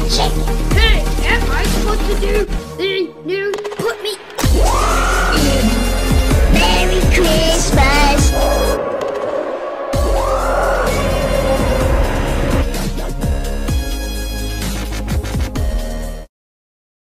chicken. Hey, am I supposed to do the news